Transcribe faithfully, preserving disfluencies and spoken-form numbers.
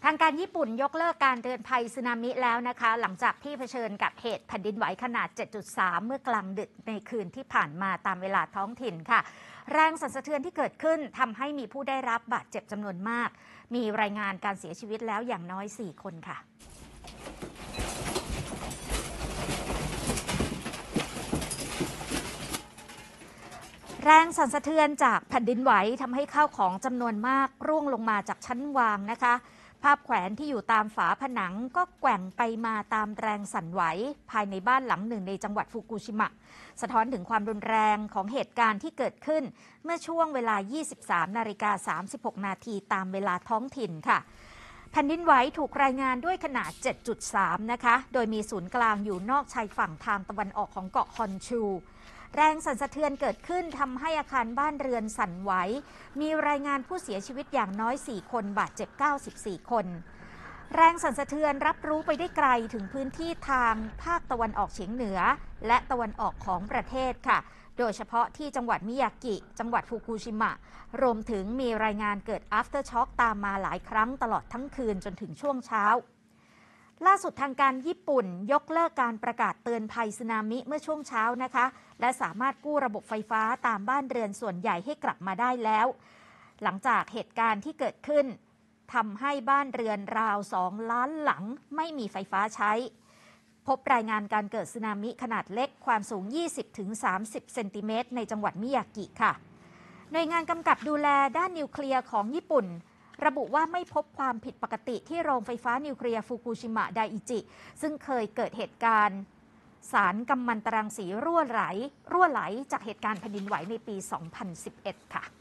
างการญี่ปุ่นยกเลิกการเตือนภัยสึนามิแล้วนะคะหลังจากที่เผชิญกับเหตุแผ่นดินไหวขนาด เจ็ดจุดสาม เมื่อกลางดึกในคืนที่ผ่านมาตามเวลาท้องถิ่นค่ะแรงสั่นสะเทือนที่เกิดขึ้นทำให้มีผู้ได้รับบาดเจ็บจำนวนมากมีรายงานการเสียชีวิตแล้วอย่างน้อย สี่ คนค่ะแรงสั่นสะเทือนจากแผ่นดินไหวทำให้ข้าวของจำนวนมากร่วงลงมาจากชั้นวางนะคะภาพแขวนที่อยู่ตามฝาผนังก็แกว่งไปมาตามแรงสั่นไหวภายในบ้านหลังหนึ่งในจังหวัดฟุกุชิมะสะท้อนถึงความรุนแรงของเหตุการณ์ที่เกิดขึ้นเมื่อช่วงเวลา ยี่สิบสามนาฬิกาสามสิบหกนาทีตามเวลาท้องถิ่นค่ะแผ่นดินไหวถูกรายงานด้วยขนาด เจ็ดจุดสาม นะคะโดยมีศูนย์กลางอยู่นอกชายฝั่งทางตะวันออกของเกาะฮอนชูแรงสั่นสะเทือนเกิดขึ้นทำให้อาคารบ้านเรือนสั่นไหวมีรายงานผู้เสียชีวิตอย่างน้อย สี่ คนบาดเจ็บ เก้าสิบสี่ คนแรงสั่นสะเทือนรับรู้ไปได้ไกลถึงพื้นที่ทางภาคตะวันออกเฉียงเหนือและตะวันออกของประเทศค่ะโดยเฉพาะที่จังหวัดมิยากิจังหวัดฟุกุชิมะรวมถึงมีรายงานเกิด after shock ตามมาหลายครั้งตลอดทั้งคืนจนถึงช่วงเช้าล่าสุดทางการญี่ปุ่นยกเลิกการประกาศเตือนภัยสึนามิเมื่อช่วงเช้านะคะและสามารถกู้ระบบไฟฟ้าตามบ้านเรือนส่วนใหญ่ให้กลับมาได้แล้วหลังจากเหตุการณ์ที่เกิดขึ้นทำให้บ้านเรือนราวสองล้านหลังไม่มีไฟฟ้าใช้พบรายงานการเกิดสึนามิขนาดเล็กความสูง ยี่สิบถึงสามสิบ เซนติเมตรในจังหวัดมิยากิค่ะหน่วยงานกำกับดูแลด้านนิวเคลียร์ของญี่ปุ่นระบุว่าไม่พบความผิดปกติที่โรงไฟฟ้านิวเคลียร์ฟุกุชิมะไดอิจิซึ่งเคยเกิดเหตุการณ์สารกัมมันตรังสีรั่วไหลรั่วไหลจากเหตุการณ์แผ่นดินไหวในปี สองพันสิบเอ็ด ค่ะ